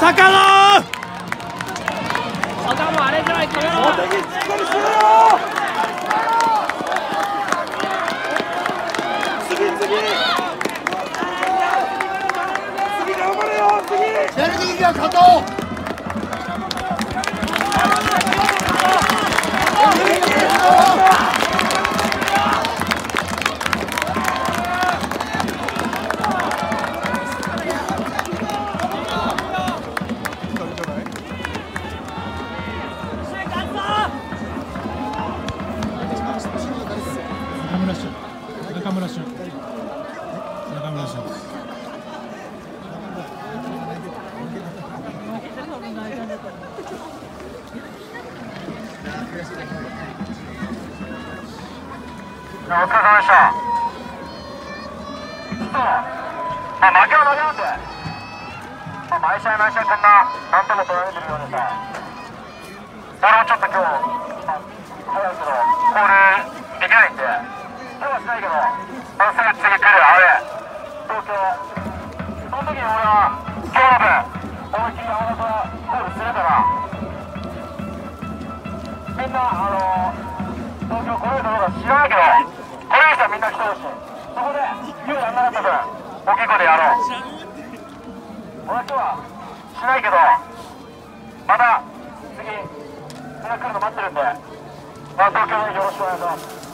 坂野。 頭あれじゃないかよ。 次頑張れよ。次やる気が勝とう。 中村俊。 お疲れ様でした。負けは負けなんで、毎試合こんななんとか取られてるようでさ、俺もちょっと今日早いけどコールできないんで、今日はしないけど、すぐ次来るあれ東京、その時に俺は今日の分思いっきり山田とコールするから、みんな東京来れるかどうか知らないけど、これにしたらみんな来てほしい。そこで今日やんなかった分大きい声でやろう。俺は今日はしないけど、また次みんな来るの待ってるんで、東京でよろしくお願いします。